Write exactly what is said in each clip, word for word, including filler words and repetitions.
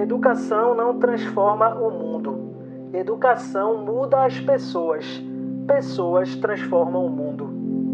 Educação não transforma o mundo. Educação muda as pessoas. Pessoas transformam o mundo.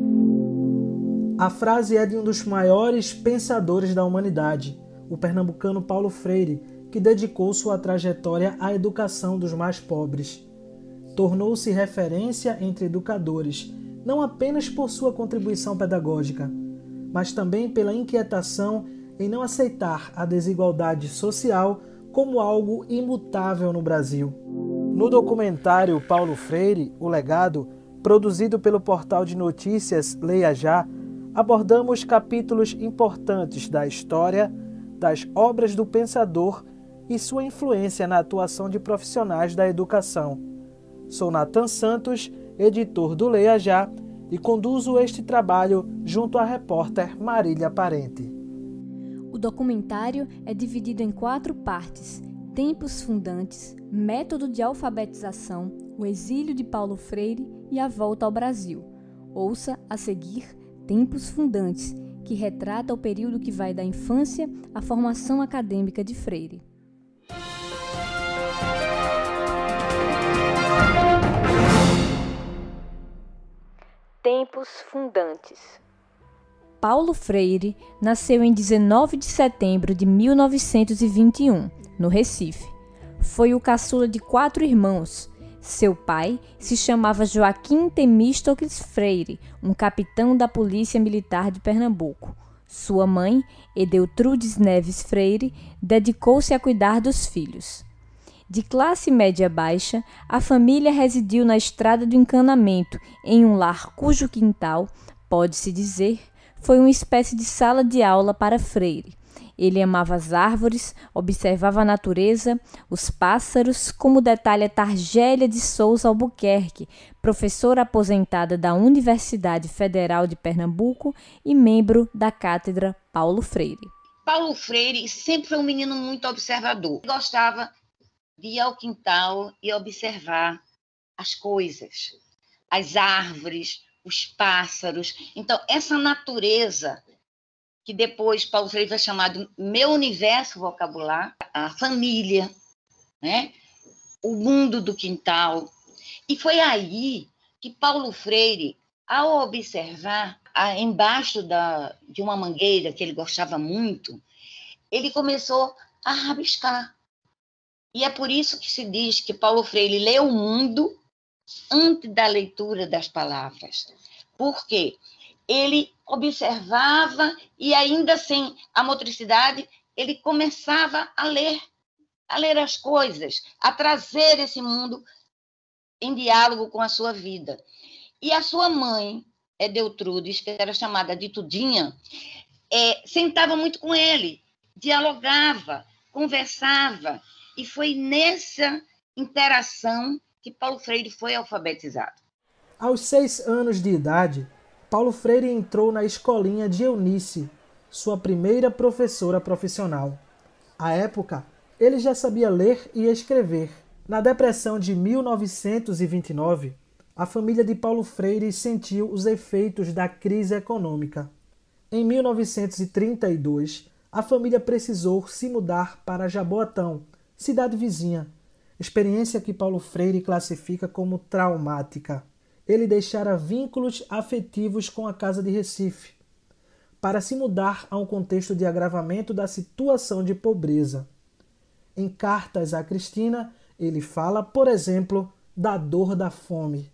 A frase é de um dos maiores pensadores da humanidade, o pernambucano Paulo Freire, que dedicou sua trajetória à educação dos mais pobres. Tornou-se referência entre educadores, não apenas por sua contribuição pedagógica, mas também pela inquietação em não aceitar a desigualdade social como algo imutável no Brasil. No documentário Paulo Freire, O Legado, produzido pelo portal de notícias Leia Já, abordamos capítulos importantes da história, das obras do pensador e sua influência na atuação de profissionais da educação. Sou Nathan Santos, editor do Leia Já, e conduzo este trabalho junto à repórter Marília Parente. O documentário é dividido em quatro partes: Tempos Fundantes, Método de Alfabetização, o exílio de Paulo Freire e a volta ao Brasil. Ouça a seguir Tempos Fundantes, que retrata o período que vai da infância à formação acadêmica de Freire. Tempos Fundantes. Paulo Freire nasceu em dezenove de setembro de mil novecentos e vinte e um, no Recife. Foi o caçula de quatro irmãos. Seu pai se chamava Joaquim Temístocles Freire, um capitão da Polícia Militar de Pernambuco. Sua mãe, Edeltrudes Neves Freire, dedicou-se a cuidar dos filhos. De classe média baixa, a família residiu na Estrada do Encanamento, em um lar cujo quintal, pode-se dizer, foi uma espécie de sala de aula para Freire. Ele amava as árvores, observava a natureza, os pássaros, como detalha Targélia de Souza Albuquerque, professora aposentada da Universidade Federal de Pernambuco e membro da Cátedra Paulo Freire. Paulo Freire sempre foi um menino muito observador. Gostava de ir ao quintal e observar as coisas, as árvores, os pássaros. Então, essa natureza, que depois Paulo Freire vai chamar de meu universo vocabular, a família, né? O mundo do quintal. E foi aí que Paulo Freire, ao observar a, embaixo da, de uma mangueira que ele gostava muito, ele começou a rabiscar. E é por isso que se diz que Paulo Freire leu o mundo antes da leitura das palavras. Por quê? Ele observava e, ainda sem a motricidade, ele começava a ler, a ler as coisas, a trazer esse mundo em diálogo com a sua vida. E a sua mãe, Edeltrudes, que era chamada de Tudinha, é, sentava muito com ele, dialogava, conversava, e foi nessa interação que Paulo Freire foi alfabetizado. Aos seis anos de idade, Paulo Freire entrou na escolinha de Eunice, sua primeira professora profissional. À época, ele já sabia ler e escrever. Na depressão de mil novecentos e vinte e nove, a família de Paulo Freire sentiu os efeitos da crise econômica. Em mil novecentos e trinta e dois, a família precisou se mudar para Jaboatão, cidade vizinha, experiência que Paulo Freire classifica como traumática. Ele deixara vínculos afetivos com a casa de Recife, para se mudar a um contexto de agravamento da situação de pobreza. Em cartas a Cristina, ele fala, por exemplo, da dor da fome.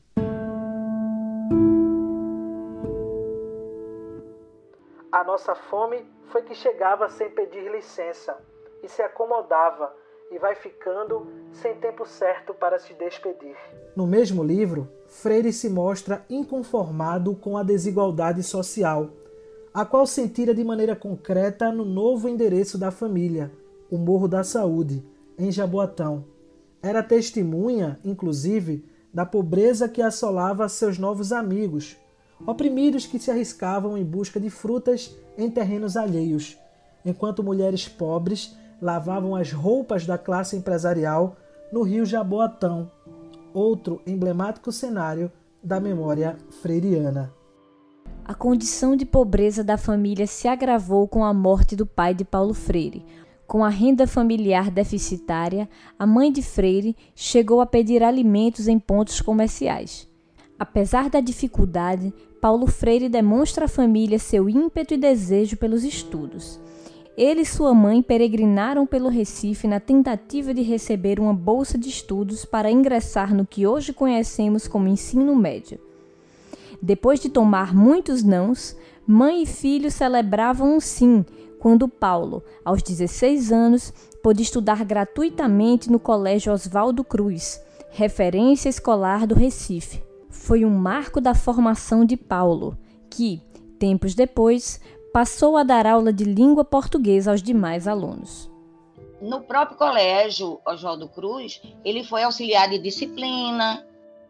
A nossa fome foi que chegava sem pedir licença e se acomodava, e vai ficando sem tempo certo para se despedir. No mesmo livro, Freire se mostra inconformado com a desigualdade social, a qual sentira de maneira concreta no novo endereço da família, o Morro da Saúde, em Jaboatão. Era testemunha, inclusive, da pobreza que assolava seus novos amigos, oprimidos que se arriscavam em busca de frutas em terrenos alheios, enquanto mulheres pobres lavavam as roupas da classe empresarial no rio Jaboatão, outro emblemático cenário da memória freiriana. A condição de pobreza da família se agravou com a morte do pai de Paulo Freire. Com a renda familiar deficitária, a mãe de Freire chegou a pedir alimentos em pontos comerciais. Apesar da dificuldade, Paulo Freire demonstra à família seu ímpeto e desejo pelos estudos. Ele e sua mãe peregrinaram pelo Recife na tentativa de receber uma bolsa de estudos para ingressar no que hoje conhecemos como ensino médio. Depois de tomar muitos nãos, mãe e filho celebravam um sim, quando Paulo, aos dezesseis anos, pôde estudar gratuitamente no Colégio Oswaldo Cruz, referência escolar do Recife. Foi um marco da formação de Paulo, que, tempos depois, passou a dar aula de língua portuguesa aos demais alunos. No próprio colégio Oswaldo Cruz, ele foi auxiliar de disciplina,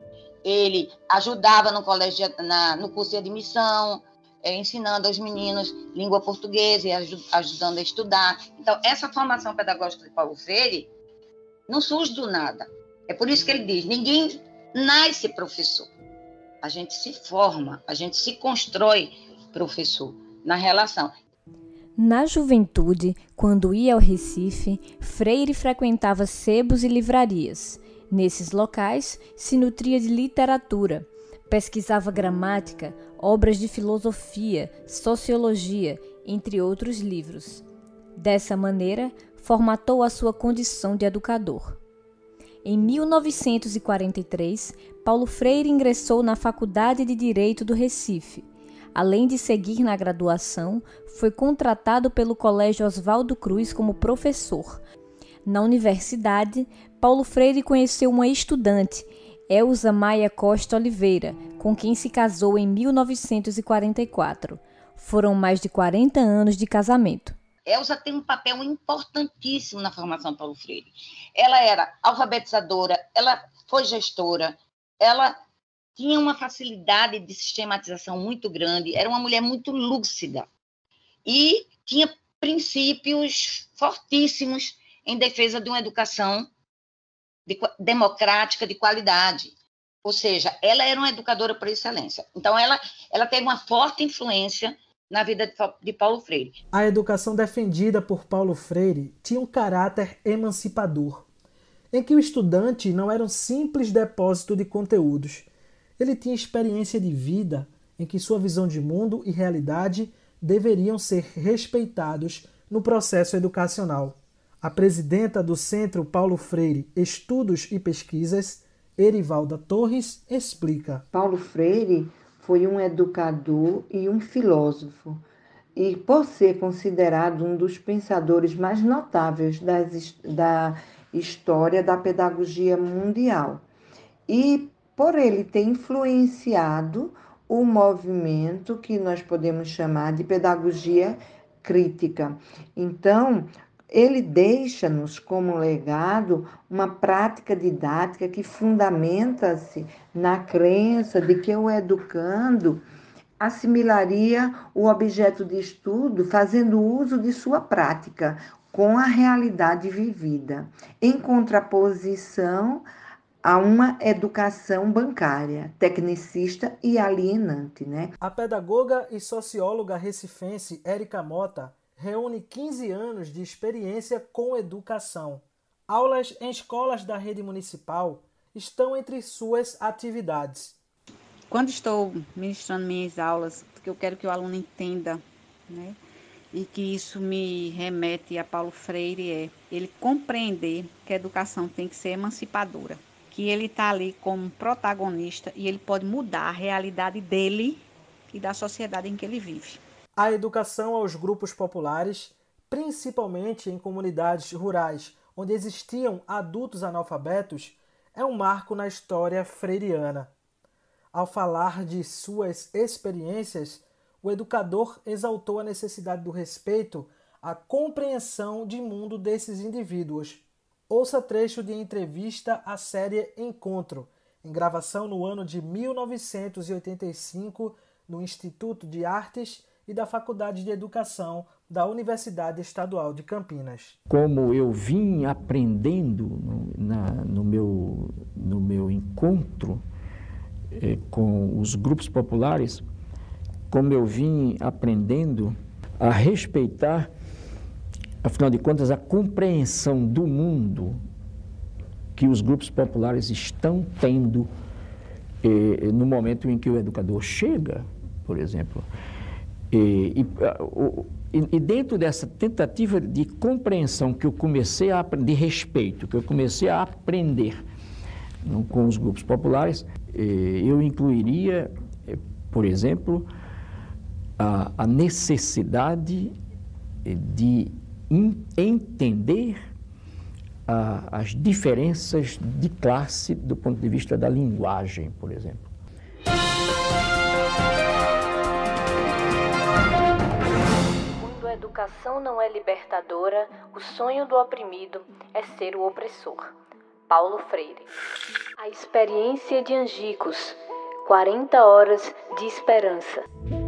ele ajudava no, colégio, na, no curso de admissão, é, ensinando aos meninos língua portuguesa e ajudando a estudar. Então, essa formação pedagógica de Paulo Freire não surge do nada. É por isso que ele diz, ninguém nasce professor. A gente se forma, a gente se constrói professor na relação. Na juventude, quando ia ao Recife, Freire frequentava sebos e livrarias. Nesses locais, se nutria de literatura, pesquisava gramática, obras de filosofia, sociologia, entre outros livros. Dessa maneira, formatou a sua condição de educador. Em mil novecentos e quarenta e três, Paulo Freire ingressou na Faculdade de Direito do Recife. Além de seguir na graduação, foi contratado pelo Colégio Oswaldo Cruz como professor. Na universidade, Paulo Freire conheceu uma estudante, Elza Maia Costa Oliveira, com quem se casou em mil novecentos e quarenta e quatro. Foram mais de quarenta anos de casamento. Elza tem um papel importantíssimo na formação de Paulo Freire. Ela era alfabetizadora, ela foi gestora, ela tinha uma facilidade de sistematização muito grande, era uma mulher muito lúcida e tinha princípios fortíssimos em defesa de uma educação de, democrática de qualidade. Ou seja, ela era uma educadora por excelência. Então, ela, ela teve uma forte influência na vida de, de Paulo Freire. A educação defendida por Paulo Freire tinha um caráter emancipador, em que o estudante não era um simples depósito de conteúdos. Ele tinha experiência de vida em que sua visão de mundo e realidade deveriam ser respeitados no processo educacional. A presidenta do Centro Paulo Freire Estudos e Pesquisas, Erivalda Torres, explica. Paulo Freire foi um educador e um filósofo, e por ser considerado um dos pensadores mais notáveis das, da história da pedagogia mundial. E por ele ter influenciado o movimento que nós podemos chamar de pedagogia crítica. Então, ele deixa-nos como legado uma prática didática que fundamenta-se na crença de que o educando assimilaria o objeto de estudo fazendo uso de sua prática com a realidade vivida, em contraposição a uma educação bancária, tecnicista e alienante, né? A pedagoga e socióloga recifense Érica Mota reúne quinze anos de experiência com educação. Aulas em escolas da rede municipal estão entre suas atividades. Quando estou ministrando minhas aulas, porque eu quero que o aluno entenda, né? E que isso me remete a Paulo Freire, é ele compreender que a educação tem que ser emancipadora, que ele está ali como protagonista e ele pode mudar a realidade dele e da sociedade em que ele vive. A educação aos grupos populares, principalmente em comunidades rurais onde existiam adultos analfabetos, é um marco na história freiriana. Ao falar de suas experiências, o educador exaltou a necessidade do respeito à compreensão de mundo desses indivíduos. Ouça trecho de entrevista à série Encontro, em gravação no ano de mil novecentos e oitenta e cinco, no Instituto de Artes e da Faculdade de Educação da Universidade Estadual de Campinas. Como eu vim aprendendo no, na, no, meu, no meu encontro eh, com os grupos populares, como eu vim aprendendo a respeitar afinal de contas, a compreensão do mundo que os grupos populares estão tendo eh, no momento em que o educador chega, por exemplo. E, e, e dentro dessa tentativa de compreensão que eu comecei a de respeito, que eu comecei a aprender não, com os grupos populares, eh, eu incluiria, eh, por exemplo, a, a necessidade de in, entender a, as diferenças de classe do ponto de vista da linguagem, por exemplo. Quando a educação não é libertadora, o sonho do oprimido é ser o opressor. Paulo Freire. A experiência de Angicos, quarenta horas de esperança.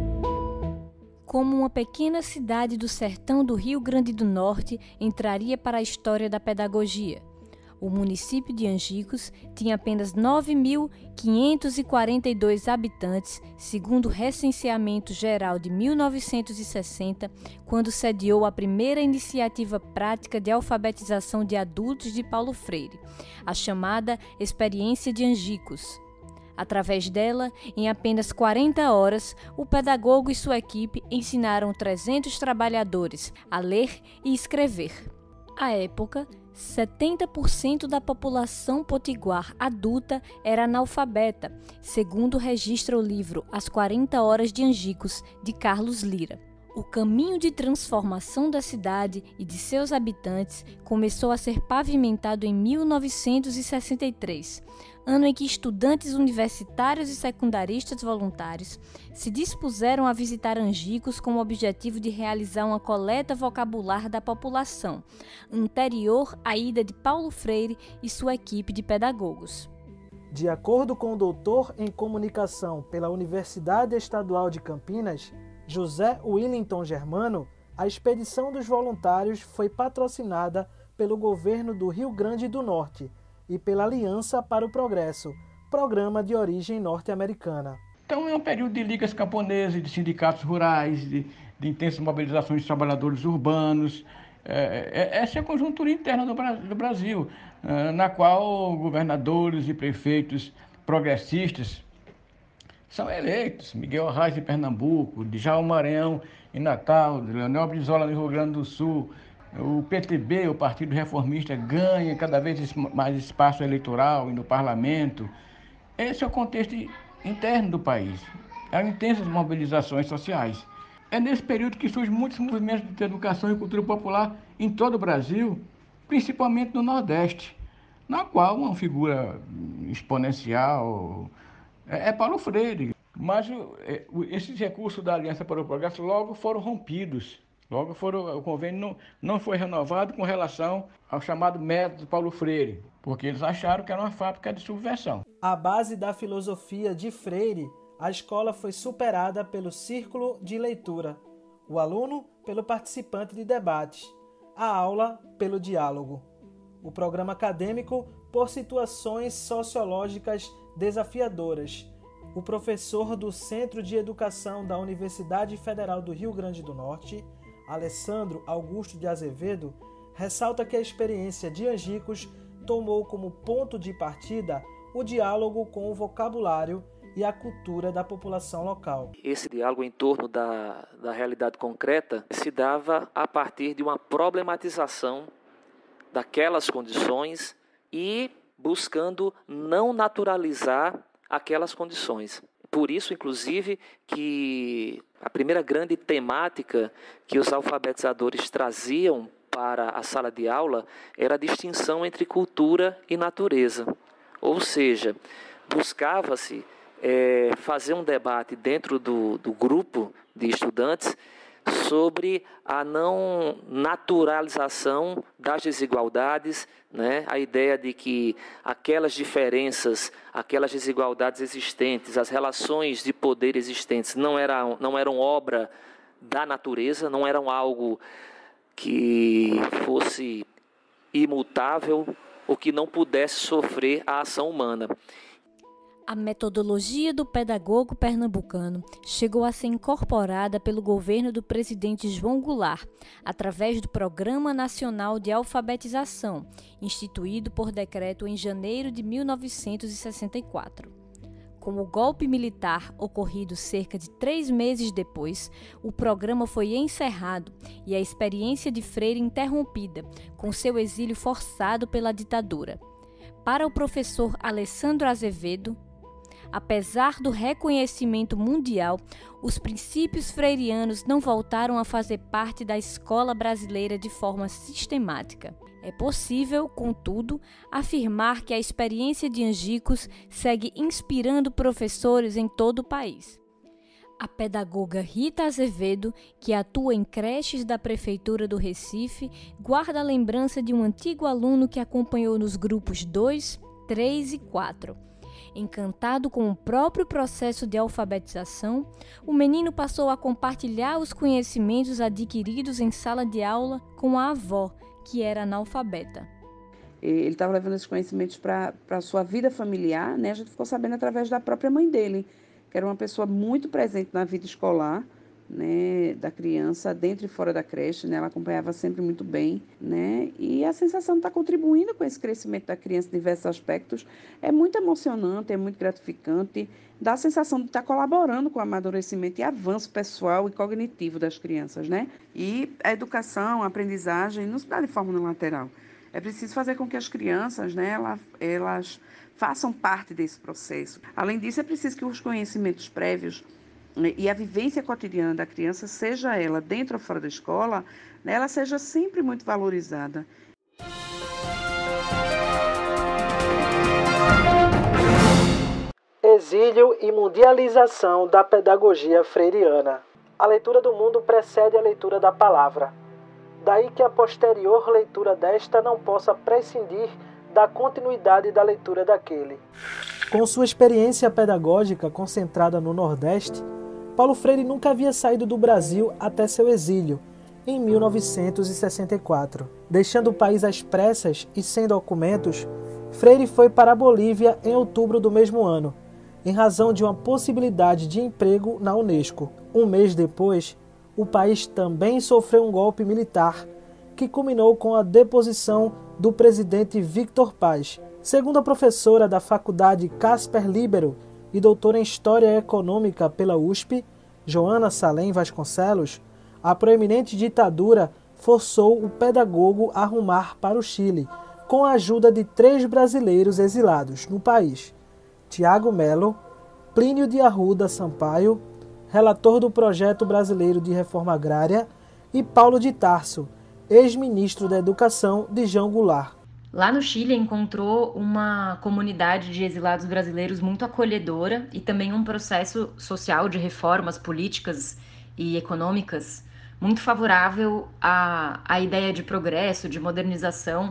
Como uma pequena cidade do sertão do Rio Grande do Norte entraria para a história da pedagogia. O município de Angicos tinha apenas nove mil quinhentos e quarenta e dois habitantes, segundo o recenseamento geral de mil novecentos e sessenta, quando sediou a primeira iniciativa prática de alfabetização de adultos de Paulo Freire, a chamada Experiência de Angicos. Através dela, em apenas quarenta horas, o pedagogo e sua equipe ensinaram trezentos trabalhadores a ler e escrever. À época, setenta por cento da população potiguar adulta era analfabeta, segundo registra o livro As quarenta Horas de Angicos, de Carlos Lira. O caminho de transformação da cidade e de seus habitantes começou a ser pavimentado em mil novecentos e sessenta e três, ano em que estudantes universitários e secundaristas voluntários se dispuseram a visitar Angicos com o objetivo de realizar uma coleta vocabular da população, anterior à ida de Paulo Freire e sua equipe de pedagogos. De acordo com o doutor em comunicação pela Universidade Estadual de Campinas, José Willington Germano, a expedição dos voluntários foi patrocinada pelo governo do Rio Grande do Norte e pela Aliança para o Progresso, programa de origem norte-americana. Então é um período de ligas camponesas, de sindicatos rurais, de, de intensas mobilizações de trabalhadores urbanos. É, é, essa é a conjuntura interna do, do Brasil, é, na qual governadores e prefeitos progressistas são eleitos. Miguel Arraes em Pernambuco, Djalma Maranhão em Natal, Leonel Brizola no Rio Grande do Sul. O P T B, o Partido Reformista, ganha cada vez mais espaço eleitoral e no parlamento. Esse é o contexto interno do país. Há intensas mobilizações sociais. É nesse período que surgem muitos movimentos de educação e cultura popular em todo o Brasil, principalmente no Nordeste, na qual uma figura exponencial é Paulo Freire. Mas esses recursos da Aliança para o Progresso logo foram rompidos. Logo foram, o convênio não, não foi renovado com relação ao chamado método Paulo Freire, porque eles acharam que era uma fábrica de subversão. À base da filosofia de Freire, a escola foi superada pelo círculo de leitura, o aluno pelo participante de debate, a aula pelo diálogo, o programa acadêmico por situações sociológicas desafiadoras. O professor do Centro de Educação da Universidade Federal do Rio Grande do Norte, Alessandro Augusto de Azevedo, ressalta que a experiência de Angicos tomou como ponto de partida o diálogo com o vocabulário e a cultura da população local. Esse diálogo em torno da, da realidade concreta se dava a partir de uma problematização daquelas condições e buscando não naturalizar aquelas condições. Por isso, inclusive, que a primeira grande temática que os alfabetizadores traziam para a sala de aula era a distinção entre cultura e natureza. Ou seja, buscava-se é, fazer um debate dentro do, do grupo de estudantes sobre a não naturalização das desigualdades, né? A ideia de que aquelas diferenças, aquelas desigualdades existentes, as relações de poder existentes não eram, não eram obra da natureza, não eram algo que fosse imutável ou que não pudesse sofrer a ação humana. A metodologia do pedagogo pernambucano chegou a ser incorporada pelo governo do presidente João Goulart, através do Programa Nacional de Alfabetização, instituído por decreto em janeiro de mil novecentos e sessenta e quatro. Com o golpe militar ocorrido cerca de três meses depois, o programa foi encerrado e a experiência de Freire interrompida, com seu exílio forçado pela ditadura. Para o professor Alessandro Azevedo, apesar do reconhecimento mundial, os princípios freirianos não voltaram a fazer parte da escola brasileira de forma sistemática. É possível, contudo, afirmar que a experiência de Angicos segue inspirando professores em todo o país. A pedagoga Rita Azevedo, que atua em creches da Prefeitura do Recife, guarda a lembrança de um antigo aluno que acompanhou nos grupos dois, três e quatro. Encantado com o próprio processo de alfabetização, o menino passou a compartilhar os conhecimentos adquiridos em sala de aula com a avó, que era analfabeta. Ele estava levando esses conhecimentos para a sua vida familiar, né? A gente ficou sabendo através da própria mãe dele, que era uma pessoa muito presente na vida escolar, né, da criança, dentro e fora da creche, né? Ela acompanhava sempre muito bem, né? E a sensação de estar contribuindo com esse crescimento da criança em diversos aspectos é muito emocionante, é muito gratificante, dá a sensação de estar colaborando com o amadurecimento e avanço pessoal e cognitivo das crianças, né? E a educação, a aprendizagem não se dá de forma unilateral. É preciso fazer com que as crianças, né, elas, elas façam parte desse processo. Além disso, é preciso que os conhecimentos prévios e a vivência cotidiana da criança, seja ela dentro ou fora da escola, né, ela seja sempre muito valorizada. Exílio e mundialização da pedagogia freiriana. A leitura do mundo precede a leitura da palavra. Daí que a posterior leitura desta não possa prescindir da continuidade da leitura daquele. Com sua experiência pedagógica concentrada no Nordeste, Paulo Freire nunca havia saído do Brasil até seu exílio, em mil novecentos e sessenta e quatro. Deixando o país às pressas e sem documentos, Freire foi para a Bolívia em outubro do mesmo ano, em razão de uma possibilidade de emprego na Unesco. Um mês depois, o país também sofreu um golpe militar, que culminou com a deposição do presidente Victor Paz. Segundo a professora da faculdade Casper Libero e doutora em História Econômica pela U S P, Joana Salem Vasconcelos, a proeminente ditadura forçou o pedagogo a rumar para o Chile, com a ajuda de três brasileiros exilados no país: Tiago Melo, Plínio de Arruda Sampaio, relator do Projeto Brasileiro de Reforma Agrária, e Paulo de Tarso, ex-ministro da Educação de João Goulart. Lá no Chile encontrou uma comunidade de exilados brasileiros muito acolhedora e também um processo social de reformas políticas e econômicas muito favorável à, à ideia de progresso, de modernização,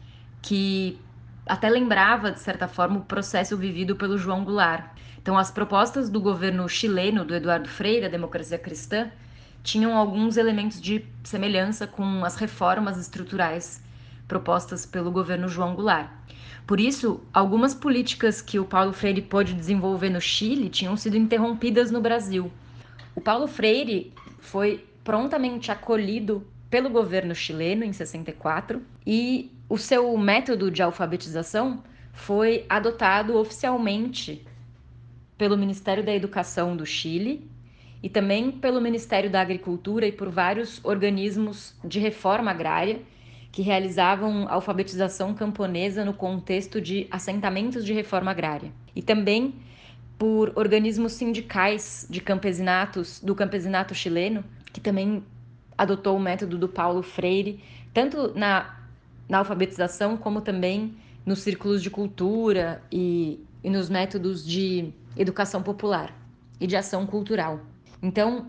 que até lembrava, de certa forma, o processo vivido pelo João Goulart. Então, as propostas do governo chileno, do Eduardo Frei, da democracia cristã, tinham alguns elementos de semelhança com as reformas estruturais propostas pelo governo João Goulart. Por isso, algumas políticas que o Paulo Freire pôde desenvolver no Chile tinham sido interrompidas no Brasil. O Paulo Freire foi prontamente acolhido pelo governo chileno em sessenta e quatro e o seu método de alfabetização foi adotado oficialmente pelo Ministério da Educação do Chile e também pelo Ministério da Agricultura e por vários organismos de reforma agrária que realizavam alfabetização camponesa no contexto de assentamentos de reforma agrária. E também por organismos sindicais de campesinatos, do campesinato chileno, que também adotou o método do Paulo Freire, tanto na, na alfabetização como também nos círculos de cultura e, e nos métodos de educação popular e de ação cultural. Então,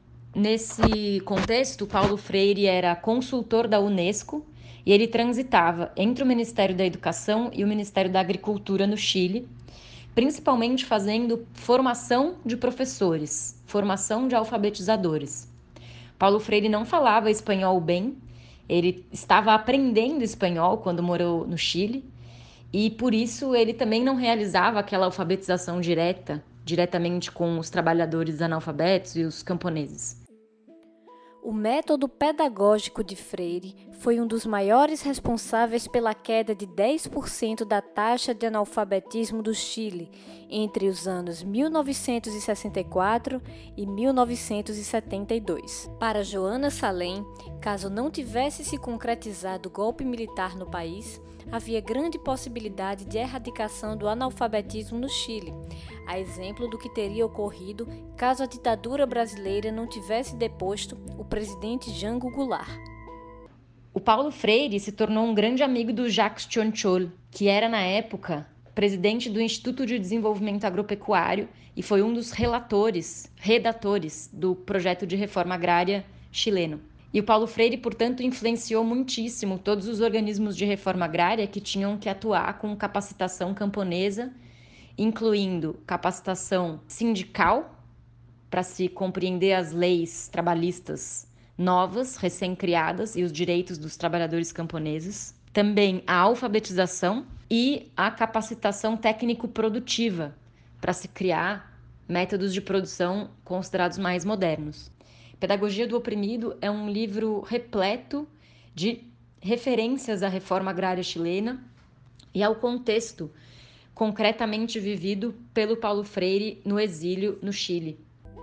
nesse contexto, Paulo Freire era consultor da Unesco e ele transitava entre o Ministério da Educação e o Ministério da Agricultura no Chile, principalmente fazendo formação de professores, formação de alfabetizadores. Paulo Freire não falava espanhol bem, ele estava aprendendo espanhol quando morou no Chile, e por isso ele também não realizava aquela alfabetização direta, diretamente com os trabalhadores analfabetos e os camponeses. O método pedagógico de Freire foi um dos maiores responsáveis pela queda de dez por cento da taxa de analfabetismo do Chile entre os anos mil novecentos e sessenta e quatro e mil novecentos e setenta e dois. Para Joana Salem, caso não tivesse se concretizado o golpe militar no país, havia grande possibilidade de erradicação do analfabetismo no Chile, a exemplo do que teria ocorrido caso a ditadura brasileira não tivesse deposto o presidente Jango Goulart. O Paulo Freire se tornou um grande amigo do Jacques Chonchol, que era, na época, presidente do Instituto de Desenvolvimento Agropecuário e foi um dos relatores, redatores do projeto de reforma agrária chileno. E o Paulo Freire, portanto, influenciou muitíssimo todos os organismos de reforma agrária que tinham que atuar com capacitação camponesa, incluindo capacitação sindical, para se compreender as leis trabalhistas novas, recém-criadas, e os direitos dos trabalhadores camponeses, também a alfabetização e a capacitação técnico-produtiva, para se criar métodos de produção considerados mais modernos. Pedagogia do Oprimido é um livro repleto de referências à reforma agrária chilena e ao contexto concretamente vivido pelo Paulo Freire no exílio no Chile.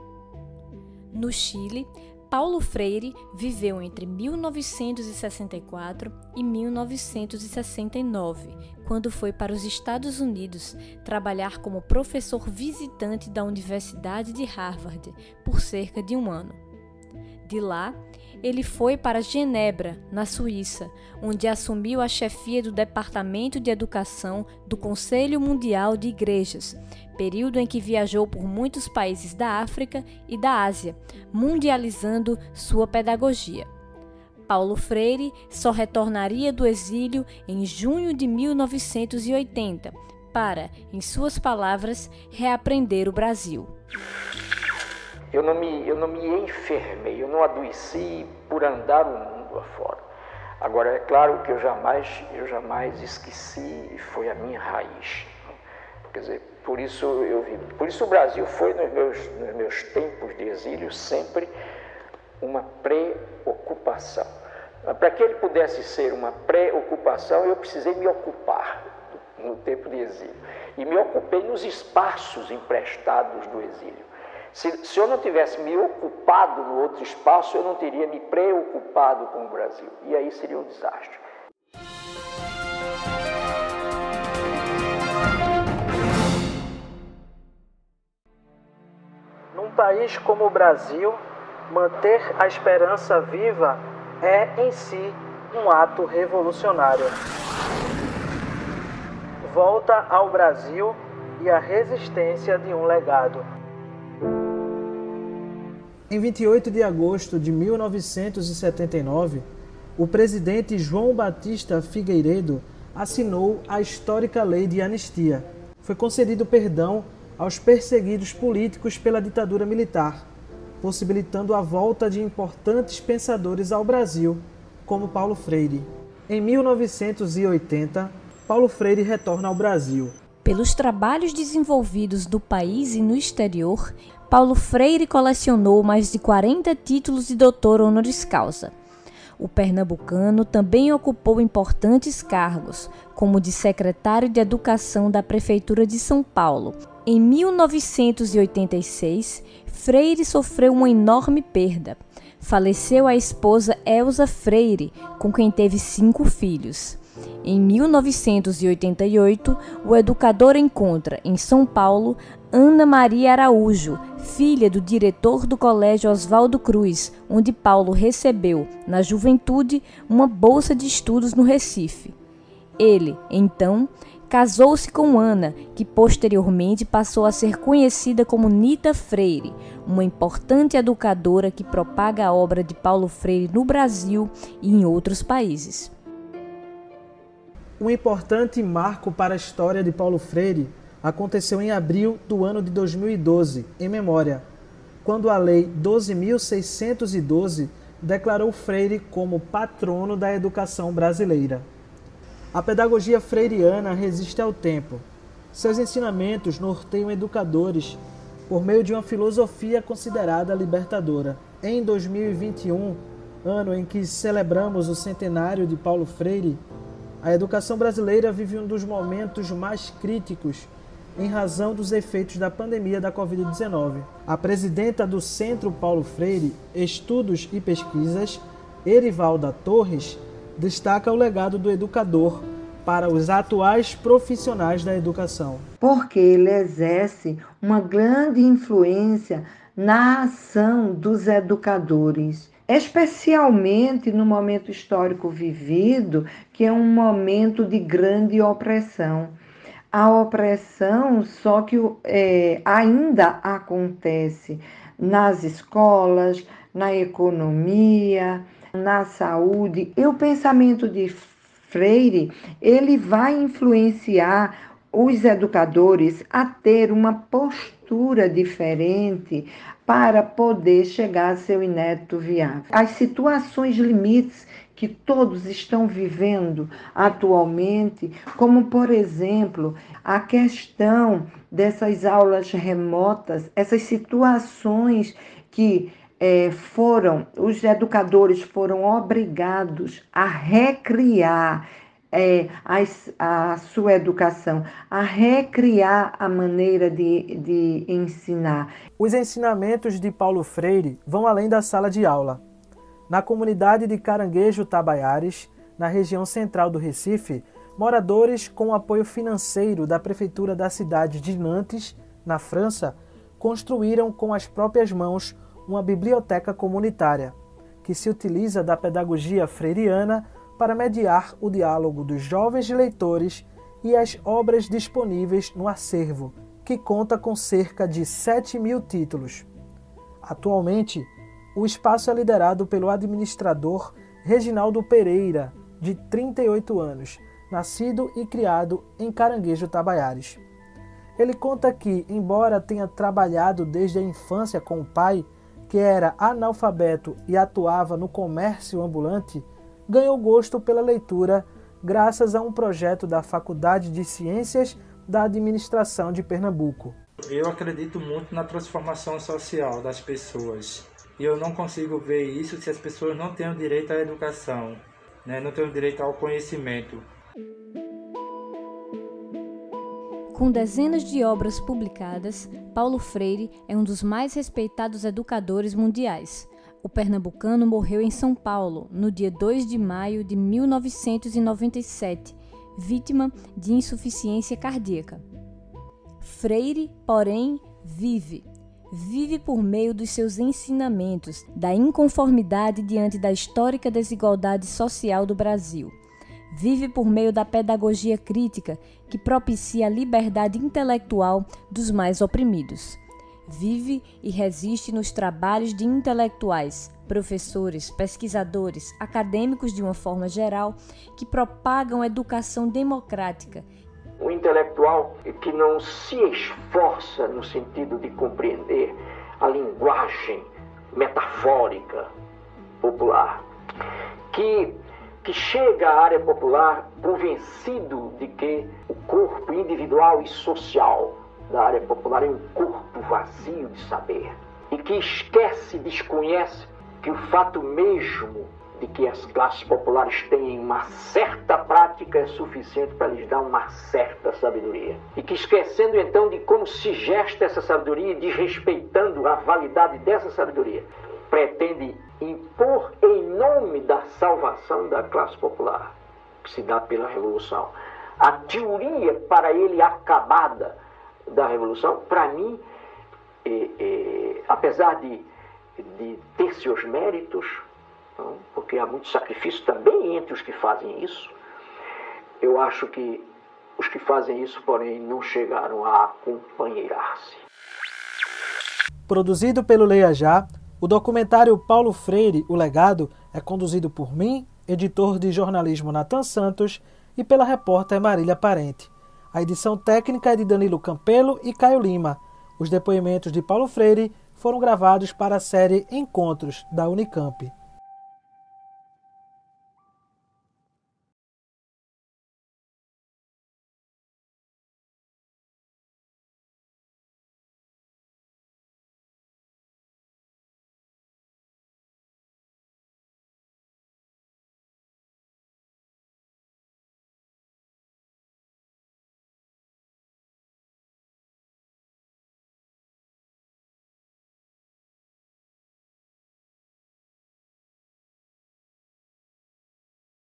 No Chile, Paulo Freire viveu entre mil novecentos e sessenta e quatro e mil novecentos e sessenta e nove, quando foi para os Estados Unidos trabalhar como professor visitante da Universidade de Harvard por cerca de um ano. De lá, ele foi para Genebra, na Suíça, onde assumiu a chefia do Departamento de Educação do Conselho Mundial de Igrejas, período em que viajou por muitos países da África e da Ásia, mundializando sua pedagogia. Paulo Freire só retornaria do exílio em junho de mil novecentos e oitenta para, em suas palavras, reaprender o Brasil. Eu não, me, eu não me enfermei, eu não adoeci por andar o mundo afora. Agora, é claro que eu jamais, eu jamais esqueci, foi a minha raiz. Quer dizer, por isso, eu vi, por isso o Brasil foi, nos meus, nos meus tempos de exílio, sempre uma preocupação. Para que ele pudesse ser uma preocupação, eu precisei me ocupar no tempo de exílio. E me ocupei nos espaços emprestados do exílio. Se, se eu não tivesse me ocupado no outro espaço, eu não teria me preocupado com o Brasil. E aí seria um desastre. Num país como o Brasil, manter a esperança viva é, em si, um ato revolucionário. Volta ao Brasil e a resistência de um legado. Em vinte e oito de agosto de mil novecentos e setenta e nove, o presidente João Batista Figueiredo assinou a histórica Lei de Anistia. Foi concedido perdão aos perseguidos políticos pela ditadura militar, possibilitando a volta de importantes pensadores ao Brasil, como Paulo Freire. Em mil novecentos e oitenta, Paulo Freire retorna ao Brasil. Pelos trabalhos desenvolvidos no país e no exterior, Paulo Freire colecionou mais de quarenta títulos de doutor honoris causa. O pernambucano também ocupou importantes cargos, como de secretário de Educação da Prefeitura de São Paulo. Em mil novecentos e oitenta e seis, Freire sofreu uma enorme perda. Faleceu a esposa Elza Freire, com quem teve cinco filhos. Em mil novecentos e oitenta e oito, o educador encontra, em São Paulo, Ana Maria Araújo, filha do diretor do Colégio Oswaldo Cruz, onde Paulo recebeu, na juventude, uma bolsa de estudos no Recife. Ele, então, casou-se com Ana, que posteriormente passou a ser conhecida como Nita Freire, uma importante educadora que propaga a obra de Paulo Freire no Brasil e em outros países. Um importante marco para a história de Paulo Freire aconteceu em abril do ano de dois mil e doze, em memória, quando a Lei doze mil seiscentos e doze declarou Freire como patrono da educação brasileira. A pedagogia freiriana resiste ao tempo. Seus ensinamentos norteiam educadores por meio de uma filosofia considerada libertadora. Em dois mil e vinte e um, ano em que celebramos o centenário de Paulo Freire, a educação brasileira vive um dos momentos mais críticos em razão dos efeitos da pandemia da covid dezenove. A presidenta do Centro Paulo Freire, Estudos e Pesquisas, Erivalda Torres, destaca o legado do educador para os atuais profissionais da educação. Porque ele exerce uma grande influência na ação dos educadores, especialmente no momento histórico vivido, que é um momento de grande opressão. A opressão só que é, ainda acontece nas escolas, na economia, na saúde. E o pensamento de Freire, ele vai influenciar os educadores a ter uma postura diferente para poder chegar a seu inédito viável. As situações limites que todos estão vivendo atualmente, como, por exemplo, a questão dessas aulas remotas, essas situações que é, foram, os educadores foram obrigados a recriar é, a, a sua educação, a recriar a maneira de, de ensinar. Os ensinamentos de Paulo Freire vão além da sala de aula. Na comunidade de Caranguejo Tabaiares, na região central do Recife, moradores com apoio financeiro da prefeitura da cidade de Nantes, na França, construíram com as próprias mãos uma biblioteca comunitária, que se utiliza da pedagogia freiriana para mediar o diálogo dos jovens leitores e as obras disponíveis no acervo, que conta com cerca de sete mil títulos. Atualmente, o espaço é liderado pelo administrador Reginaldo Pereira, de trinta e oito anos, nascido e criado em Caranguejo Tabaiares. Ele conta que, embora tenha trabalhado desde a infância com o pai, que era analfabeto e atuava no comércio ambulante, ganhou gosto pela leitura graças a um projeto da Faculdade de Ciências da Administração de Pernambuco. Eu acredito muito na transformação social das pessoas. E eu não consigo ver isso se as pessoas não têm o direito à educação, né? Não têm o direito ao conhecimento. Com dezenas de obras publicadas, Paulo Freire é um dos mais respeitados educadores mundiais. O pernambucano morreu em São Paulo, no dia dois de maio de mil novecentos e noventa e sete, vítima de insuficiência cardíaca. Freire, porém, vive. Vive por meio dos seus ensinamentos, da inconformidade diante da histórica desigualdade social do Brasil. Vive por meio da pedagogia crítica, que propicia a liberdade intelectual dos mais oprimidos. Vive e resiste nos trabalhos de intelectuais, professores, pesquisadores, acadêmicos de uma forma geral, que propagam a educação democrática. O intelectual que não se esforça no sentido de compreender a linguagem metafórica popular, que, que chega à área popular convencido de que o corpo individual e social da área popular é um corpo vazio de saber, e que esquece, desconhece que o fato mesmo de que as classes populares têm uma certa prática é suficiente para lhes dar uma certa sabedoria. E que, esquecendo então de como se gesta essa sabedoria e desrespeitando a validade dessa sabedoria, pretende impor em nome da salvação da classe popular, que se dá pela Revolução, a teoria para ele acabada da Revolução, para mim, é, é, apesar de, de ter seus méritos, porque há muito sacrifício também entre os que fazem isso, eu acho que os que fazem isso, porém, não chegaram a acompanheirar-se. Produzido pelo Leia Já, o documentário Paulo Freire, O Legado, é conduzido por mim, editor de jornalismo Natan Santos, e pela repórter Marília Parente. A edição técnica é de Danilo Campelo e Caio Lima. Os depoimentos de Paulo Freire foram gravados para a série Encontros, da Unicamp.